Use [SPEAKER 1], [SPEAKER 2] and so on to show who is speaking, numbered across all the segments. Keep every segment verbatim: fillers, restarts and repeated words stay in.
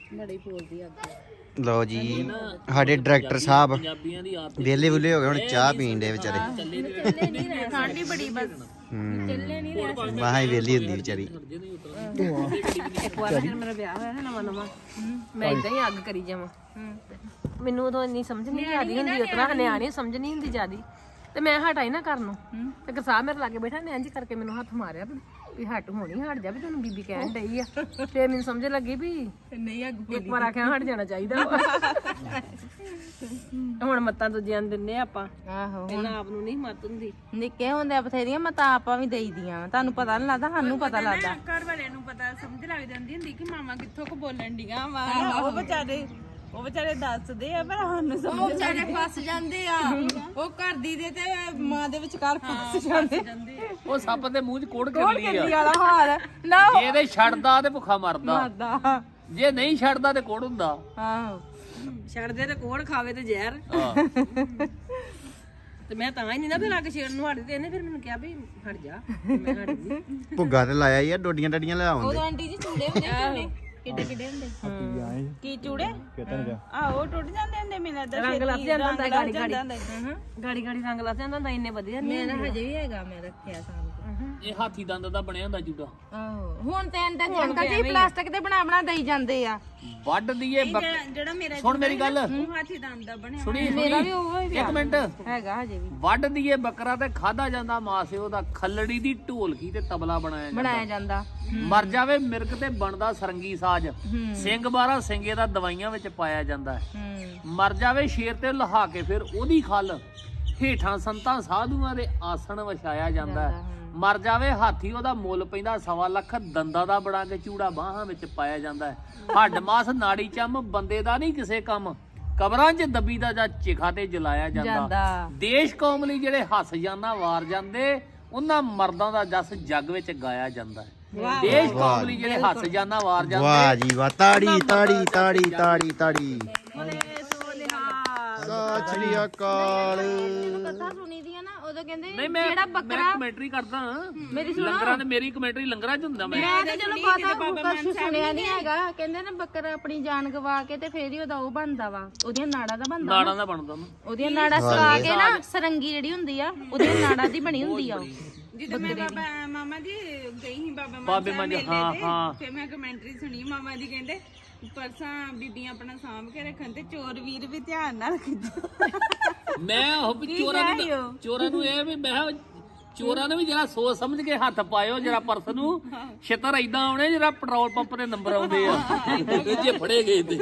[SPEAKER 1] ਬੜੀ ਬੋਲਦੀ ਅੱਗੇ।
[SPEAKER 2] ਲਓ ਜੀ ਸਾਡੇ ਡਾਇਰੈਕਟਰ ਸਾਹਿਬ ਵਿਹਲੇ ਵੁੱਲੇ ਹੋ ਗਏ ਹੁਣ ਚਾਹ ਪੀਣ ਦੇ ਵਿਚਾਰੇ।
[SPEAKER 1] ਠੰਡ ਹੀ ਬੜੀ ਬਸ ਚੱਲੇ ਨਹੀਂ ਰਿਹਾ।
[SPEAKER 2] ਵਾਹ ਹੀ ਵਿਹਲੀ ਹੁੰਦੀ ਵਿਚਾਰੀ।
[SPEAKER 1] ਇੱਕ ਵਾਰ ਜਦੋਂ ਮੇਰਾ ਵਿਆਹ ਹੋਇਆ ਨਵਾਂ ਨਵਾਂ ਮੈਂ ਇਦਾਂ ਹੀ ਅੱਗ ਕਰੀ ਜਾਵਾਂ। ਮੈਨੂੰ ਉਦੋਂ ਇੰਨੀ ਸਮਝ ਨਹੀਂ ਆਦੀ ਹੁੰਦੀ ਉਤਰਾ ਨਿਆਣੀ ਸਮਝ ਨਹੀਂ ਹੁੰਦੀ ਜਿਆਦੀ ਤੇ ਮੈਂ ਹਟਾਈ ਨਾ ਕਰਨ ਨੂੰ ਤੇ ਗਰਸਾਹ ਮੇਰੇ ਲਾਗੇ ਬੈਠਾ ਨੇ ਇੰਝ ਕਰਕੇ ਮੈਨੂੰ ਹੱਥ ਮਾਰਿਆ ਵੀ ਹਟ ਹੋਣੀ ਹਟ ਜਾ ਵੀ ਤੈਨੂੰ ਬੀਬੀ ਕਹਿਣ ਡਈ ਆ। ਤੇ ਮੈਨੂੰ ਸਮਝ ਲੱਗੀ ਵੀ ਨਹੀਂ ਅੱਗ ਇੱਕ ਵਾਰ ਆਖਿਆ ਹਟ ਜਾਣਾ ਚਾਹੀਦਾ। ਹੁਣ ਮੱਤਾਂ ਦੂਜਿਆਂ ਨੂੰ ਦਿੰਨੇ ਆਪਾਂ। ਆਹੋ ਇਹਨਾਂ ਆਪ ਨੂੰ ਨਹੀਂ ਮੱਤ ਹੁੰਦੀ।
[SPEAKER 3] ਨਿੱਕੇ ਹੁੰਦੇ ਬਥੇਰੀਆਂ ਮਤਾਂ ਆਪਾਂ ਵੀ ਦੇਈਦੀਆਂ ਤੁਹਾਨੂੰ ਪਤਾ ਨੀ ਲੱਗਦਾ ਸਾਨੂੰ ਪਤਾ ਲੱਗਦਾ।
[SPEAKER 1] ਘਰ ਵਾਲਿਆਂ ਨੂੰ ਪਤਾ ਸਮਝ ਲੱਗ ਜਾਂਦੀ ਹੁੰਦੀ ਕਿ ਮਾਮਾ ਕਿੱਥੋਂ ਕੋ ਬੋਲਣ ਡੀਆਂ ਵਾ।
[SPEAKER 3] ਉਹ ਵਿਚਾਰੇ ਉਹ ਵਿਚਾਰੇ ਦੱਸਦੇ ਆ ਪਰ ਸਾਨੂੰ ਸਮਝ ਉਹ ਵਿਚਾਰੇ ਫਸ ਜਾਂਦੇ ਆ। ਉਹ ਘਰ ਦੀ ਦੇ ਤੇ ਮਾਂ ਦੇ ਵਿਚਕਾਰ ਫਸ ਜਾਂਦੇ।
[SPEAKER 4] ਉਹ ਸੱਪ ਦੇ ਮੂੰਹ 'ਚ ਕੋੜ ਕਰਨੀ ਆ
[SPEAKER 3] ਵਾਲਾ ਹਾਲ ਨਾ।
[SPEAKER 4] ਜੇ ਇਹਦੇ ਛੱਡਦਾ ਤੇ ਭੁੱਖਾ ਮਰਦਾ
[SPEAKER 3] ਮਰਦਾ
[SPEAKER 4] ਜੇ ਨਹੀਂ ਛੱਡਦਾ ਤੇ ਕੋੜ ਹੁੰਦਾ।
[SPEAKER 3] ਆਹੋ
[SPEAKER 1] ਛੱਡਦੇ ਤੇ ਕੋੜ ਖਾਵੇ ਤੇ ਜ਼ਹਿਰ। ਤੇ ਮੈਂ ਤਾਂ ਹੀ ਨਹੀਂ ਨਾ ਫਿਰ ਅੱਗ ਛੇੜਨ ਨੂੰ ਹਟਦੀ। ਇਹਨੇ ਫਿਰ ਮੈਨੂੰ ਕਿਹਾ ਵੀ ਹਟ ਜਾ। ਮੈਂ ਹਟ ਗਈ।
[SPEAKER 2] ਭੁੱਗਾ ਤੇ ਲਾਇਆ ਯਾਰ ਡੋਡੀਆਂ ਡੱਡੀਆਂ ਲੈ ਆਉਂਦੇ।
[SPEAKER 3] ਉਦੋਂ ਆਂਟੀ ਜੀ ਚੂੜੇ ਹੁੰਦੇ ਚੂੜੇ ਕਿੱਡੇ ਕਿੱਡੇ ਹੁੰਦੇ ਕੀ ਚੂੜੇ ਆਹੋ ਟੁੱਟ ਜਾਂਦੇ ਹੁੰਦੇ ਮੈਨੂੰ ਲੱਗਦਾ
[SPEAKER 1] ਰੰਗ ਲੱਗ ਜਾਂਦਾ ਹੁੰਦਾ ਗਾੜੀ ਗਾੜੀ ਗਾੜੀ ਗਾੜੀ ਰੰਗ ਲੱਗ ਜਾਂਦਾ ਹੁੰਦਾ ਇੰਨੇ ਵਧੀਆ।
[SPEAKER 3] ਮੇਰਾ ਹਜੇ ਵੀ ਹੈਗਾ ਮੈਂ ਰੱਖਿਆ ਸਾਂ
[SPEAKER 4] ਇਹ ਹਾਥੀ ਦੰਦ ਦਾ ਬਣਿਆ ਹੁੰਦਾ ਜੂੜਾ।
[SPEAKER 3] ਆਹੋ ਹੁਣ ਤੇ ਅੰਦਰ ਅੰਕਲ ਜੀ ਪਲਾਸਟਿਕ ਦੇ ਬਣਾ ਬਣਾ ਦੇਈ ਜਾਂਦੇ ਆ।
[SPEAKER 4] ਵੱਢ ਦਈਏ
[SPEAKER 3] ਜਿਹੜਾ ਮੇਰਾ
[SPEAKER 4] ਸੁਣ ਮੇਰੀ ਗੱਲ
[SPEAKER 3] ਉਹ ਹਾਥੀ ਦੰਦ ਦਾ ਬਣਿਆ
[SPEAKER 4] ਸੁਣੀ
[SPEAKER 3] ਮੇਰਾ ਵੀ ਉਹ ਹੀ
[SPEAKER 4] ਇੱਕ ਮਿੰਟ
[SPEAKER 3] ਹੈਗਾ ਹਜੇ ਵੀ।
[SPEAKER 4] ਵੱਢ ਦਈਏ ਬੱਕਰਾ ਤੇ ਖਾਦਾ ਜਾਂਦਾ ਮਾਸ ਉਹਦਾ ਖੱਲੜੀ ਦੀ ਢੋਲਕੀ ਤੇ ਤਬਲਾ ਬਣਾਇਆ
[SPEAKER 3] ਬਣਾਇਆ ਜਾਂਦਾ।
[SPEAKER 4] ਮਰ ਜਾਵੇ ਮਿਰਗ ਤੇ ਬਣਦਾ ਸਰੰਗੀ ਸਾਜ। ਸਿੰਘ ਬਾਰਾ ਸਿੰਘੇ ਦਾ ਦਵਾਈਆਂ ਵਿੱਚ ਪਾਇਆ ਜਾਂਦਾ ਹੈ। ਮਰ ਜਾਵੇ ਸ਼ੇਰ ਤੇ ਲਹਾ ਕੇ ਫਿਰ ਉਹਦੀ ਖੱਲ ਹੇਠਾਂ ਸੰਤਾਂ ਸਾਧੂਆਂ ਦੇ ਆਸਣ ਵਿਛਾਇਆ ਜਾਂਦਾ ਹੈ। ਮਰ ਜਾਵੇ ਹਾਥੀ ਉਹਦਾ ਮੁੱਲ ਪੈਂਦਾ ਸਵਾ ਲੱਖ ਦੰਦਾਂ ਦਾ ਬਣਾ ਕੇ ਚੂੜਾ ਬਾਹਾਂ ਵਿੱਚ ਪਾਇਆ ਜਾਂਦਾ ਹੈ। ਹੱਡ ਮਾਸ ਨਾੜੀ ਚੰਮ ਬੰਦੇ ਦਾ ਨਹੀਂ ਕਿਸੇ ਕੰਮ ਕਬਰਾਂ 'ਚ ਦੱਬੀ ਦਾ ਜਾਂ ਚਿਖਾ ਤੇ ਜਲਾਇਆ ਜਾਂਦਾ। ਦੇਸ਼ ਕੌਮ ਲਈ ਜਿਹੜੇ ਹੱਸ ਜਾਂਦਾ ਵਾਰ ਜਾਂਦੇ ਉਹਨਾਂ ਮਰਦਾਂ ਦਾ ਜਸ ਜੱਗ ਵਿੱਚ ਗਾਇਆ ਜਾਂਦਾ ਹੈ। ਦੇਸ਼ ਕੌਮ ਲਈ ਜਿਹੜੇ ਹੱਸ ਜਾਂਦਾ ਵਾਰ ਜਾਂਦੇ।
[SPEAKER 2] ਵਾਹ ਜੀ ਵਾਹ ਤਾੜੀ ਤਾੜੀ ਤਾੜੀ ਤਾੜੀ ਤਾੜੀ। ਸਤਿ ਸ੍ਰੀ ਅਕਾਲ।
[SPEAKER 3] ਕਥਾ ਸੁਣੀ ਦੀ ਆ ਨਾ ਉਦੋਂ ਕਹਿੰਦੇ
[SPEAKER 4] ਨਹੀਂ ਮੈਂ
[SPEAKER 3] ਜਿਹੜਾ
[SPEAKER 4] ਮੈਂ
[SPEAKER 3] ਬੱਕਰਾ
[SPEAKER 4] ਕਮੈਂਟਰੀ ਕਰਦਾ
[SPEAKER 3] ਮੇਰੀ ਸੁਣੋ
[SPEAKER 4] ਲੰਗਰਾਂ ਤੇ ਮੇਰੀ ਕਮੈਂਟਰੀ ਲੰਗਰਾਂ 'ਚ ਹੁੰਦਾ ਮੈਂ
[SPEAKER 3] ਮੈਂ ਤਾਂ ਚਲੋ ਪਤਾ ਕੁਛ ਸੁਣਿਆ ਨਹੀਂ ਹੈਗਾ। ਕਹਿੰਦੇ ਨਾ ਬੱਕਰਾ ਆਪਣੀ ਜਾਨ ਗਵਾ ਕੇ ਤੇ ਫੇਰ ਹੀ ਉਹਦਾ ਉਹ ਬਣਦਾ ਵਾ ਉਹਦੀਆਂ ਨਾੜਾਂ ਦਾ ਬਣਦਾ
[SPEAKER 4] ਨਾੜਾਂ ਦਾ ਬਣਦਾ ਨਾ
[SPEAKER 3] ਉਹਦੀਆਂ ਨਾੜਾਂ ਸੁਕਾ ਕੇ ਨਾ ਸਰੰਗੀ ਜਿਹੜੀ ਹੁੰਦੀ ਆ ਉਹਦੀਆਂ ਨਾੜਾਂ ਦੀ ਬਣੀ ਹੁੰਦੀ ਆ।
[SPEAKER 1] ਜਦੋਂ ਮੈਂ ਬਾਬਾ ਮਾਮਾ ਜੀ ਗਈ ਸੀ ਬਾਬਾ
[SPEAKER 4] ਬਾਬੇ ਮਾਂ ਹਾਂ ਹਾਂ
[SPEAKER 1] ਫਿਰ ਮੈਂ ਕਮੈਂਟਰੀ ਸੁਣੀ ਮਾਮਾ ਜੀ ਕਹਿੰਦੇ ਪਰਸਾਂ ਬੀਬੀਆਂ ਆਪਣਾ ਸਾਂਭ ਕੇ ਰੱਖਣ ਤੇ ਚੋਰ ਵੀਰ ਵੀ ਧਿਆਨ ਨਾਲ ਰੱਖਦੇ।
[SPEAKER 4] ਮੈਂ ਉਹ ਵੀ ਚੋਰਾਂ ਨੂੰ ਚੋਰਾਂ ਨੂੰ ਇਹ ਵੀ ਮੈਂ ਚੋਰਾਂ ਨੇ ਵੀ ਜਰਾ ਸੋਚ ਸਮਝ ਕੇ ਹੱਥ ਪਾਇਓ ਜਰਾ ਪਰਸ ਨੂੰ ਛਿੱਤਰ ਏਦਾਂ ਆਉਣੇ ਜਰਾ ਪੈਟਰੋਲ ਪੰਪ ਦੇ ਨੰਬਰ ਆਉਂਦੇ ਆ ਜੇ ਫੜੇ ਗਏ ਤੇ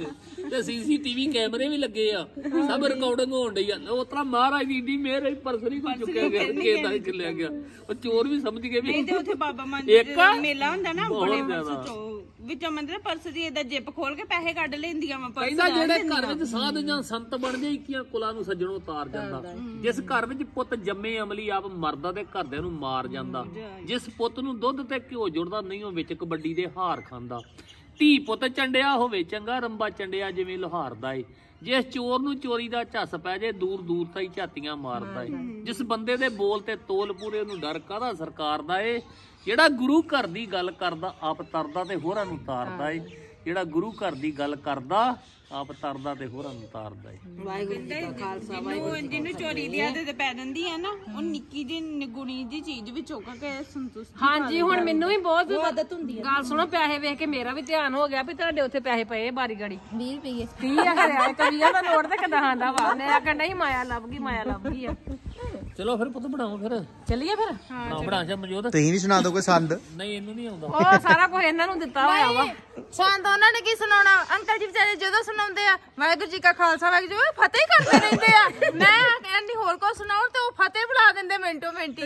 [SPEAKER 4] ਤੇ ਸੀਸੀਟੀਵੀ ਕੈਮਰੇ ਵੀ ਲੱਗੇ ਆ ਸਭ ਰਿਕਾਰਡਿੰਗ ਹੋਣ ਡਈ ਆ। ਉਸ ਤਰ੍ਹਾਂ ਮਹਾਰਾਜ ਦੀ ਏਡੀ ਮਿਹਰ ਪਰਸ ਨਹੀਂ ਕੋਈ ਚੁੱਕਿਆ ਗਿਆ ਕਿਹਦਾ ਹੀ ਚੱਲਿਆ ਗਿਆ। ਉਹ ਚੋਰ ਵੀ ਸਮਝ ਗਏ ਵੀ
[SPEAKER 1] ਤੇ ਉੱਥੇ ਬਾਬਾ ਮਾਨ ਮੇਲਾ ਹੁੰਦਾ ਨਾ ਬੜੇ ਵਿੱਚੋਂ ਮੰਦਰ ਪਰਸ ਦੀ ਏਦਾਂ ਜਿੱਪ ਖੋਲ ਕੇ ਪੈਸੇ ਕੱਢ ਲੈਂਦੀਆਂ ਵਾ।
[SPEAKER 4] ਕਹਿੰਦਾ ਜਿਹੜੇ ਘਰ ਵਿੱਚ ਸਾਧ ਜਾਂ ਸੰਤ ਬਣ ਜਾਏ ਇੱਕੀਆਂ ਕੁਲਾਂ ਨੂੰ ਸੱਜਣੋਂ ਉਤਾਰ ਜਾਂਦਾ। ਜਿਸ ਘਰ ਵਿੱਚ ਪੁੱਤ ਜੰਮੇ ਅਮਲੀ ਆਪ ਮਰਦਾ ਤੇ ਘਰਦਿਆਂ ਨੂੰ ਮਾਰ ਜਾਂਦਾ। ਜਿਸ ਪੁੱਤ ਨੂੰ ਦੁੱਧ ਤੇ ਘਿਓ ਜੁੜਦਾ ਨਹੀਂ ਉਹ ਵਿੱਚ ਕਬੱਡੀ ਦੇ ਹਾਰ ਖਾਂਦਾ। ਧੀ ਪੁੱਤ ਚੰਡਿਆ ਹੋਵੇ ਚੰਗਾ ਰੰਬਾ ਚੰਡਿਆ ਜਿਵੇਂ ਲੋਹਾਰ ਦਾ ਏ। ਜਿਸ ਚੋਰ ਨੂੰ ਚੋਰੀ ਦਾ ਝੱਸ ਪੈ ਜੇ ਦੂਰ ਦੂਰ ਤਾਈ ਝਾਤੀਆਂ ਮਾਰਦਾ ਏ। ਜਿਸ ਬੰਦੇ ਦੇ ਬੋਲ ਤੇ ਤੋਲ ਪੂਰੇ ਨੂੰ ਡਰ ਕਾਹਦਾ ਸਰਕਾਰ ਦਾ ਏ। ਜਿਹੜਾ ਗੁਰੂ ਘਰ ਦੀ ਗੱਲ ਕਰਦਾ ਆਪ ਤਰਦਾ ਤੇ ਹੋਰਾਂ ਨੂੰ ਤਾਰਦਾ ਏ। ਜਿਹੜਾ ਗੁਰੂ ਘਰ ਦੀ ਗੱਲ ਕਰਦਾ ਆਪ ਤਰਦਾ ਤੇ ਹੋਰਾਂ ਨੂੰ ਤਾਰਦਾ ਏ।
[SPEAKER 1] ਵਾਹਿਗੁਰੂ ਖਾਲਸਾ ਵਾਹਿਗੁਰੂ। ਜਿਹਨੂੰ ਚੋਰੀ ਦੀ ਆਦਤ ਪੈ ਜਾਂਦੀ ਹੈ ਨਾ ਉਹ ਨਿੱਕੀ ਜਿਹੀ ਨਿਗੁਣੀ ਜਿਹੀ ਚੀਜ਼ ਵੀ ਚੁੱਕ ਕੇ ਸੰਤੁਸ਼ਟੀ। ਹਾਂਜੀ ਹੁਣ ਮੈਨੂੰ ਵੀ ਬਹੁਤ ਆਦਤ ਹੁੰਦੀ ਹੈ। ਗੱਲ ਸੁਣੋ ਪੈਸੇ ਵੇਖ ਕੇ ਮੇਰਾ ਵੀ ਧਿਆਨ ਹੋ ਗਿਆ ਵੀ ਤੁਹਾਡੇ ਉੱਥੇ ਪੈਸੇ ਪਏ ਬਾਰੀ ਗੜੀ
[SPEAKER 3] ਵੀਹ ਰੁਪਏ
[SPEAKER 1] ਤੀਹ ਆ ਖਰਿਆ ਕਵੀਆਂ ਦਾ ਨੋਟ ਤੇ ਕਿਦਾਂ ਆਂਦਾ ਵਾ ਮੈਂ ਆਖਣ ਡਈ ਮਾਇਆ ਲੱਭ ਗਈ ਮਾਇਆ ਲੱਭ ਗਈ ਆ।
[SPEAKER 4] ਚਲੋ ਫਿਰ ਪੁੱਤ ਬਣਾਓ ਫਿਰ
[SPEAKER 1] ਚੱਲੀਏ ਫਿਰ
[SPEAKER 4] ਨਾ ਬਣਾ ਜਾ ਮੌਜੂਦ
[SPEAKER 2] ਤੁਸੀਂ ਵੀ ਸੁਣਾ ਦਿਓ ਕੋਈ ਸੰਦ।
[SPEAKER 4] ਨਹੀਂ ਇਹਨੂੰ ਨਹੀਂ ਆਉਂਦਾ
[SPEAKER 1] ਉਹ ਸਾਰਾ ਕੁਝ ਇਹਨਾਂ ਨੂੰ ਦਿੱਤਾ ਹੋਇਆ ਵਾ।
[SPEAKER 3] ਸੰਤ ਉਹਨਾਂ ਨੇ ਕੀ ਸੁਣਾਉਣਾ ਅੰਕਲ ਜੀ ਵਿਚਾਰੇ ਜਦੋਂ ਸੁਣਾਉਂਦੇ ਆ ਵਾਹਿਗੁਰੂ ਜੀ ਕਾ ਖਾਲਸਾ ਵਾਹਿਗੁਰੂ ਜੀ ਫਤਿਹ ਕਰਦੇ ਰਹਿੰਦੇ ਆ। ਮੈਂ ਕਹਿੰਦੀ ਹੋਰ ਕੋ ਸੁਣਾਉ ਤੇ ਉਹ ਫਤਿਹ ਬੁਲਾ ਦਿੰਦੇ ਮਿੰਟੋ ਮਿੰਟੀ।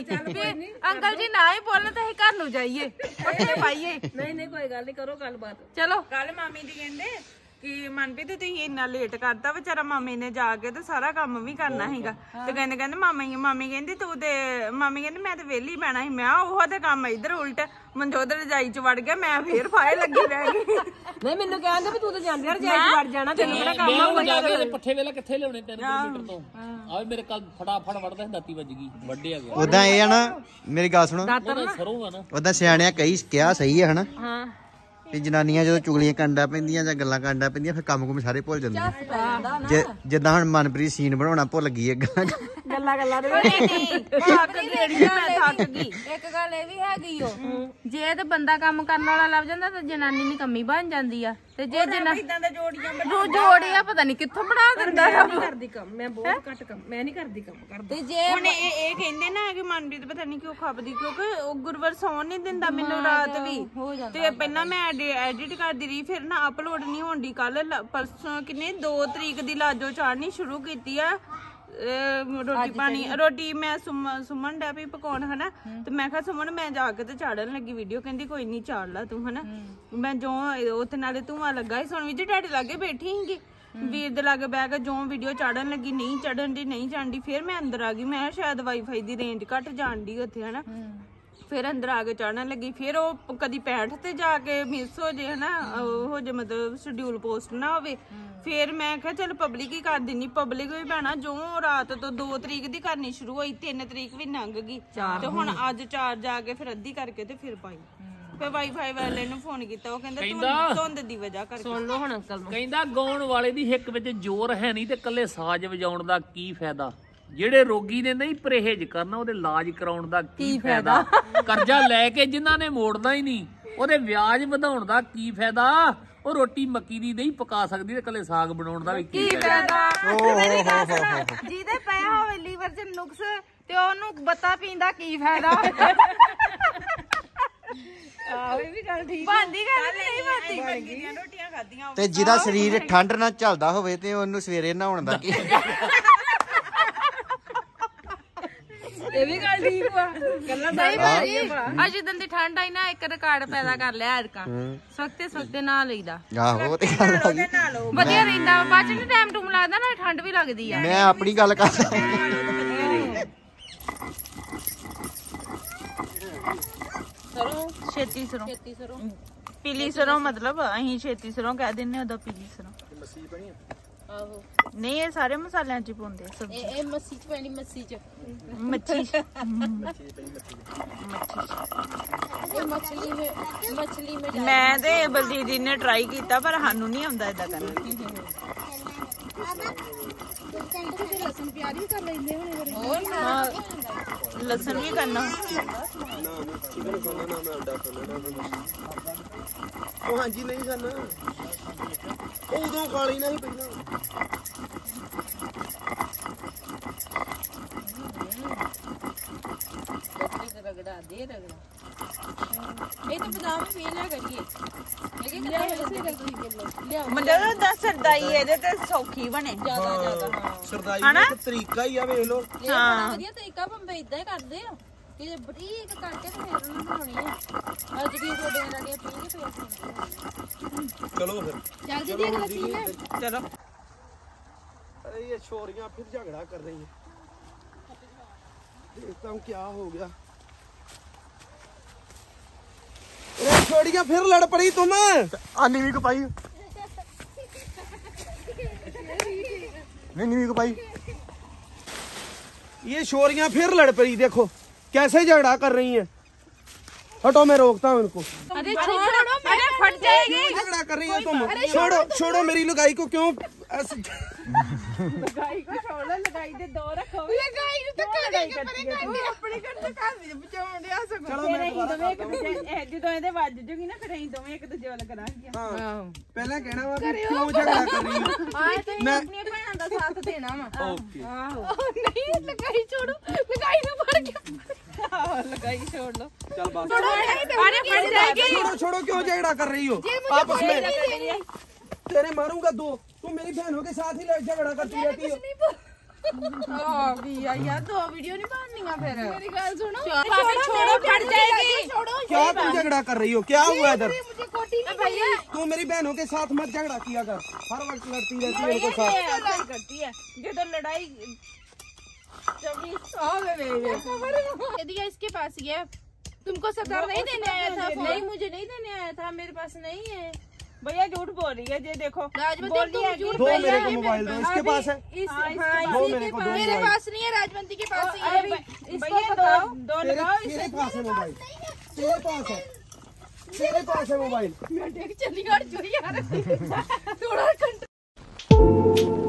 [SPEAKER 3] ਅੰਕਲ ਜੀ ਨਾ ਹੀ ਬੋਲਣ ਤੇ ਅਸੀਂ ਘਰ ਨੂੰ ਜਾਈਏ ਪੱਠੇ ਪਾਈਏ।
[SPEAKER 1] ਨਹੀਂ ਨਹੀਂ ਕੋਈ ਗੱਲ ਨਹੀਂ ਕਰੋ ਗੱਲਬਾਤ।
[SPEAKER 3] ਚਲੋ
[SPEAKER 1] ਕੱਲ ਮਾਮੀ ਜੀ ਕਹਿੰਦੇ ਕਿ ਮਨਪ੍ਰੀਤ ਤੁਸੀਂ ਇੰਨਾ ਲੇਟ ਕਰਤਾ ਵਿਚਾਰਾ ਮਾਮੀ ਨੇ ਜਾ ਕੇ ਤੇ ਸਾਰਾ ਕੰਮ ਵੀ ਕਰਨਾ ਸੀਗਾ ਤੇ ਕਹਿੰਦੇ ਕਹਿੰਦੇ ਮਾਮੀ ਮਾਮੀ ਕਹਿੰਦੀ ਤੂੰ ਤੇ ਮਾਮੀ ਕਹਿੰਦੀ ਮੈਂ ਤੇ ਵਿਹਲੀ ਬਹਿਣਾ ਸੀ। ਮੈਂ ਉਹ ਤੇ ਕੰਮ ਇੱਧਰ ਉਲਟ ਮਨਜੋਤ ਰਜਾਈ ਚ ਵੜ ਗਿਆ ਮੈਂ ਫੇਰ ਫਾਇ ਲੱਗੀ ਰਹਿ ਗਈ। ਨਹੀਂ ਮੈਨੂੰ ਕਹਿੰਦੇ ਵੀ ਤੂੰ ਤਾਂ ਜਾਂਦੀ ਰਜਾਈ ਚ ਵੜ ਜਾਣਾ ਤੈਨੂੰ ਕਿਹੜਾ ਕੰਮ ਆ।
[SPEAKER 4] ਜਾ ਕੇ ਪੱਠੇ ਵੇਲੇ ਕਿੱਥੇ ਲਿਆਉਣੇ ਤਿੰਨ ਕਿਲੋਮੀਟਰ ਤੋਂ ਆਵੇ ਮੇਰੇ ਕੱਲ ਫਟਾਫਟ ਵੜਦਾ ਦਾਤੀ ਵੱਜ ਗਈ ਵੱਡਿਆ ਗਿਆ।
[SPEAKER 2] ਉਦਾਂ ਇਹ ਆ ਨਾ ਮੇਰੀ ਗੱਲ ਸੁਣੋ
[SPEAKER 4] ਸਰੋਂ ਆ ਨਾ
[SPEAKER 2] ਉਦਾਂ ਸਿਆਣਿਆਂ ਕਈ ਕਿਹਾ ਸਹੀ ਹੈ ਹਨਾ।
[SPEAKER 1] ਹਾਂ
[SPEAKER 2] ਤੇ ਜਨਾਨੀਆਂ ਜਦੋਂ ਚੁਗਲੀਆਂ ਕਰਦਾ ਪੈਂਦੀਆਂ ਜਾਂ ਗੱਲਾਂ ਕਰਦਾ ਪੈਂਦੀਆਂ ਫਿਰ ਕੰਮ ਕੁਮ ਸਾਰੇ ਭੁੱਲ ਜਾਂਦੇ ਜੇ ਜਿੱਦਾਂ ਹੁਣ ਮਨਪ੍ਰੀਤ ਸੀਨ ਬਣਾਉਣਾ ਭੁੱਲ ਗਈ ਹੈ ਗੱਲਾਂ
[SPEAKER 1] ਗੱਲਾਂ ਗੱਲਾਂ ਦੇ
[SPEAKER 3] ਇੱਕ ਗੱਲ ਇਹ ਵੀ ਹੈਗੀ ਓ ਜੇ ਤੇ ਬੰਦਾ ਕੰਮ ਕਰਨ ਵਾਲਾ ਲੱਭ ਜਾਂਦਾ ਤਾਂ ਜਨਾਨੀ ਦੀ ਕਮੀ ਬਣ ਜਾਂਦੀ ਆ ਤੇ ਜੇ ਜਨਾਨੀ ਇਦਾਂ ਦੇ ਜੋੜੀਆਂ ਜੋੜੀਆਂ ਪਤਾ ਨਹੀਂ ਕਿੱਥੋਂ ਬਣਾ ਦਿੰਦਾ
[SPEAKER 1] ਮੈਂ ਨਹੀਂ ਕਰਦੀ ਕੰਮ ਮੈਂ ਬਹੁਤ ਘੱਟ ਕੰਮ ਮੈਂ ਨਹੀਂ ਕਰਦੀ ਕੰਮ ਕਰਦੀ
[SPEAKER 3] ਤੇ ਜੇ ਹੁਣ ਇਹ ਇਹ ਕਹਿੰਦੇ ਨਾ ਕਿ ਮਨਪ੍ਰੀਤ ਪਤਾ ਨਹੀਂ ਕਿਉਂ ਖਪਦੀ ਕਿਉਂਕਿ ਉਹ ਗੁਰਵਰ ਸੌਣ ਨਹੀਂ ਦਿੰਦਾ ਮੈਨੂੰ ਰਾਤ ਵੀ ਤੇ ਪਹਿਲਾਂ ਮੈਂ ਐਡਿਟ ਕਰਦੀ ਰਹੀ ਫਿਰ ਨਾ ਅਪਲੋਡ ਨਹੀਂ ਹੋਣੀ ਕੱਲ ਪਰਸੋਂ ਕਿੰਨੇ ਦੋ ਤਰੀਕ ਦੀ ਲਾਜੋ ਚਾੜਨੀ ਸ਼ੁਰੂ ਕੀਤੀ ਆ ਰੋਟੀ ਪਾਣੀ ਰੋਟੀ ਮੈਂ ਸੁਮਨ ਸੁਮਨ ਡੈ ਪਈ ਪਕਾਉਣ ਹਨਾ ਤੇ ਮੈਂ ਕਿਹਾ ਸੁਮਨ ਮੈਂ ਜਾ ਕੇ ਤੇ ਚਾੜਨ ਲੱਗੀ ਵੀਡੀਓ ਕਹਿੰਦੀ ਕੋਈ ਨਹੀਂ ਚਾੜ ਲਾ ਤੂੰ ਹਨਾ ਮੈਂ ਜੋ ਉੱਥੇ ਨਾਲੇ ਧੂੰਆਂ ਲੱਗਾ ਸੀ ਸੁਣ ਵੀ ਜੀ ਡੈਡੀ ਲਾਗੇ ਬੈਠੀ ਸੀਗੀ ਵੀਰ ਦੇ ਲਾਗੇ ਬਹਿ ਕੇ ਜੋ ਵੀਡੀਓ ਚਾੜਨ ਲੱਗੀ ਨਹੀਂ ਚੜਨ ਦੀ ਨਹੀਂ ਚੜਦੀ ਫਿਰ ਮੈਂ ਅੰਦਰ ਆ ਗਈ ਮੈਂ ਸ਼ਾਇਦ ਵਾਈਫਾਈ ਦੀ ਰੇਂਜ ਘੱਟ ਜਾਣ ਦੀ ਉੱਥੇ ਹਨਾ ਫਿਰ ਅੰਦਰ ਆ ਕੇ ਚੜਨ ਲੱਗੀ ਫਿਰ ਉਹ ਕਦੀ ਪੈਂਹਠ ਤੇ ਜਾ ਕੇ ਮਿਸ ਹੋ ਜੇ ਹਨਾ ਹੋ ਜੇ ਮਤਲਬ ਸ਼ਡਿਊਲ ਪੋਸਟ ਨਾ ਹੋਵੇ ਫਿਰ ਮੈਂ ਕਿਹਾ ਚਲ ਪਬਲਿਕ ਹੀ ਕਰ ਦਿੰਨੀ ਪਬਲਿਕ ਵੀ ਭੈਣਾ ਜੋ ਰਾਤ ਤੋਂ ਦੋ ਤਰੀਕ ਦੀ ਕਰਨੀ ਸ਼ੁਰੂ ਹੋਈ ਤਿੰਨ ਤਰੀਕ ਵੀ ਲੰਘ ਗਈ ਤੇ ਹੁਣ ਅੱਜ ਚਾਰ ਜਾ ਕੇ ਫਿਰ ਅੱਧੀ ਕਰਕੇ ਤੇ ਫਿਰ ਪਾਈ ਫਿਰ ਵਾਈਫਾਈ ਵਾਲੇ ਨੂੰ ਫੋਨ ਕੀਤਾ ਉਹ ਕਹਿੰਦਾ ਧੁੰਦ ਦੀ ਵਜ੍ਹਾ ਕਰਕੇ
[SPEAKER 1] ਸੁਣ ਲਓ ਹੁਣ ਅੰਕਲ ਨੂੰ
[SPEAKER 4] ਕਹਿੰਦਾ ਗਾਉਣ ਵਾਲੇ ਦੀ ਹਿੱਕ ਵਿੱਚ ਜ਼ੋਰ ਹੈ ਨਹੀਂ ਤੇ ਕੱਲੇ ਸਾਜ਼ ਵਜਾਉਣ ਦਾ ਕੀ ਫਾਇਦਾ ਜਿਹੜੇ ਰੋਗੀ ਨੇ ਨਹੀਂ ਪਰਹੇਜ ਕਰਨਾ ਉਹਦੇ ਇਲਾਜ ਕਰਾਉਣ ਦਾ ਕੀ ਫਾਇਦਾ ਕਰਜ਼ਾ ਲੈ ਕੇ ਜਿਨ੍ਹਾਂ ਨੇ ਮੋੜਨਾ ਹੀ ਨਹੀਂ ਉਹਦੇ ਵਿਆਜ ਵਧਾਉਣ ਦਾ ਕੀ ਫਾਇਦਾ ਉਹ ਰੋਟੀ ਮੱਕੀ ਦੀ ਨਹੀਂ ਪਕਾ ਸਕਦੀ ਤੇ ਕੱਲੇ ਸਾਗ ਬਣਾਉਣ ਦਾ ਵੀ ਕੀ ਫਾਇਦਾ
[SPEAKER 3] ਜਿਹਦੇ ਪਿਆ ਹੋਵੇ ਲੀਵਰ 'ਚ ਨੁਕਸ ਤੇ ਉਹਨੂੰ ਬੱਤਾ ਪੀਂਦਾ ਕੀ ਫਾਇਦਾ
[SPEAKER 1] ਆਹ ਇਹ ਵੀ ਗੱਲ ਠੀਕ
[SPEAKER 3] ਬੰਦੀ ਗੱਲ ਨਹੀਂ ਬੰਦੀ ਮੱਕੀ ਰੋਟੀਆਂ ਖਾਧੀਆਂ
[SPEAKER 2] ਤੇ ਜਿਹਦਾ ਸਰੀਰ ਠੰਡ ਨਾਲ ਚੱਲਦਾ ਹੋਵੇ ਤੇ ਉਹਨੂੰ ਸਵੇਰੇ ਨਹਾਉਣ ਦਾ ਕੀ
[SPEAKER 1] ਇਹ ਵੀ ਗੱਲ ਠੀਕ ਵਾ ਗੱਲਾਂ
[SPEAKER 3] ਸਹੀ ਭਾਜੀ ਅੱਜ ਜਦੋਂ ਦੀ ਠੰਡ ਆਈ ਨਾ ਇੱਕ ਰਿਕਾਰਡ ਪੈਦਾ ਕਰ ਲਿਆ ਐਰਕਾ ਸਖਤੇ ਸਖਤੇ ਨਾ ਲਈਦਾ
[SPEAKER 2] ਆਹੋ ਉਹ ਤੇ ਗੱਲ ਹੈਗੀ
[SPEAKER 3] ਵਧੀਆ ਰਹਿੰਦਾ ਬਾਅਦ ਚ ਟਾਈਮ ਟੂਮ ਲੱਗਦਾ ਨਾ ਠੰਡ ਵੀ ਲੱਗਦੀ ਆ
[SPEAKER 2] ਮੈਂ ਆਪਣੀ ਗੱਲ ਕਰਦਾ
[SPEAKER 3] ਸਰੋਂ ਛੇਤੀ ਸਰੋਂ ਛੇਤੀ ਸਰੋਂ ਪੀਲੀ ਸਰੋਂ ਮਤਲਬ ਅਸੀਂ ਛੇਤੀ ਸਰੋਂ ਕਹਿ ਦਿੰਨੇ ਉਹਦਾ ਪੀਲੀ ਸਰੋਂ ਮੱਸੀ ਬਣੀ ਆਹੋ ਨਹੀਂ ਇਹ ਸਾਰੇ ਮਸਾਲਿਆਂ ਚ ਪਾਉਂਦੇ ਆ ਸਬਜ਼ੀ ਇਹ ਮੱਸੀ ਚ ਪੈਣੀ ਮੱਸੀ ਚ ਮੱਛੀ ਚ ਮੱਛਲੀ ਮੇ ਮੱਛਲੀ ਮੇ ਮੈਂ ਤੇ ਬਲਜੀਤ ਜੀ ਨੇ ਟਰਾਈ ਕੀਤਾ ਪਰ ਸਾਨੂੰ ਨਹੀਂ ਆਉਂਦਾ ਇਦਾਂ ਕਰਨਾ ਲਸਣ ਪਿਆਜ਼ ਵੀ ਕਰ ਲੈਂਦੇ ਹੋਣੇ ਹੋਰ ਨਾ ਲਸਣ ਵੀ ਕਰਨਾ
[SPEAKER 5] ਉਹ ਹਾਂਜੀ ਨਹੀਂ ਖਾਣਾ ਉਦੋਂ ਖਾਲੀ ਨਾ ਹੀ ਪਹਿਲਾਂ
[SPEAKER 3] ਰਗੜਾ ਦੇ ਰਗੜਾ ਇਹ ਤਾਂ ਬਦਾਮ ਫੇਲ ਹੈ ਕਰੀਏ ਲੇਕਿਨ ਵੈਸੇ ਰਗੜੀ ਕਿਲੋ ਮਤਲਬ ਦਾ ਸਰਦਾਈ ਇਹਦੇ ਤੇ ਸੌਖੀ ਬਣੇ ਜਿਆਦਾ ਜਿਆਦਾ
[SPEAKER 5] ਸਰਦਾਈ ਦਾ ਤਰੀਕਾ ਹੀ ਆ ਵੇਖ ਲੋ
[SPEAKER 3] ਹਾਂ ਵਧੀਆ ਤਰੀਕਾ ਬੰਬੇ ਇਦਾਂ ਹੀ ਕਰਦੇ ਆ ਕਿ ਬਰੀਕ ਕਰਕੇ ਤੇ ਫੇਰ ਉਹਨੂੰ ਬਣਾਉਣੀ ਆ ਅੱਜ ਵੀ ਤੁਹਾਡੇ ਨਾਲ ਦੀਆਂ ਪੀਂਗੇ ਫੇਰ
[SPEAKER 5] ਚਲੋ ਫਿਰ
[SPEAKER 3] ਚੱਲ ਜੀ ਦੀ ਅਗਲਾ ਸੀਨ ਹੈ
[SPEAKER 5] ਚਲੋ अरे ये छोरियां फिर झगड़ा कर रही हैं देखता हूँ क्या हो गया अरे छोरियां फिर लड़ पड़ी तुम
[SPEAKER 2] नीवी को पाई नहीं नीवी को पाई
[SPEAKER 5] ये छोरियां फिर लड़ पड़ी देखो कैसे झगड़ा कर रही हैं हटो मैं रोकता हूँ इनको
[SPEAKER 3] अरे छोड़ो अरे फट जाएगी
[SPEAKER 5] क्यों झगड़ा कर रही हो तुम छोड़ो छोड़ो मेरी लुगाई को क्यों ऐसे
[SPEAKER 3] लगाई को छोड़ो लगाई दे दो रखो लगाई तो कर के परे कर अपने घर से घर ਵਿੱਚ ਬਚਾਉਣ ਦੇ ਆ ਸਕੋ ਫਿਰ ਅਸੀਂ ਦੋਵੇਂ ਇੱਕ ਦੂਜੇ ਇਹ ਜਦੋਂ ਇਹਦੇ ਵੱਜ ਜੂਗੀ ਨਾ ਫਿਰ ਅਸੀਂ ਦੋਵੇਂ ਇੱਕ ਦੂਜੇ ਵੱਲ ਕਰਾਂਗੇ
[SPEAKER 5] ਹਾਂ ਪਹਿਲਾਂ ਕਹਿਣਾ ਵਾ ਕਿ ਕਿਉਂ ਝਗੜਾ ਕਰ ਰਹੀ ਹੋ
[SPEAKER 3] ਹਾਂ ਤੇ ਆਪਣੀਆਂ ਭੈਣਾਂ ਦਾ ਸਾਥ ਦੇਣਾ ਵਾ
[SPEAKER 5] ਓਕੇ
[SPEAKER 3] ਆਹੋ ਨਹੀਂ ਲਗਾਈ ਛੋੜੋ ਲਗਾਈ ਨੂੰ ਫੜ ਕੇ ਆਹੋ ਲਗਾਈ छोड़ लो
[SPEAKER 5] चल बस
[SPEAKER 3] अरे फट जाएगी
[SPEAKER 5] छोड़ो छोड़ो क्यों झगड़ा कर रही हो आपस में तेरे मारूंगा दो तुम मेरी बहनों के साथ ही झगड़ा करती रहती हो
[SPEAKER 3] यार दो वीडियो नहीं बननी फिर मेरी गल सुनो छोड़ो फट जाएगी
[SPEAKER 5] क्या तुम झगड़ा कर रही हो क्या हुआ इधर
[SPEAKER 3] भैया
[SPEAKER 5] तू मेरी बहनों के साथ मत झगड़ा किया कर हर वक्त लड़ती रहती है उनके साथ
[SPEAKER 3] करती है जो लड़ाई इसके पास ये तुमको सरदार नहीं देने आया था नहीं मुझे नहीं देने आया था मेरे पास नहीं है भैया झूठ बोल रही है ये देखो राजवंती
[SPEAKER 5] दो मेरे को मोबाइल दो इसके पास है
[SPEAKER 3] दो मेरे को मेरे पास नहीं है राजवंती के पास ही है भैया दो दो लगाओ
[SPEAKER 5] तेरे पास है मोबाइल तेरे पास है तेरे पास है मोबाइल।
[SPEAKER 3] मैं देख चली यार जो यार थोड़ा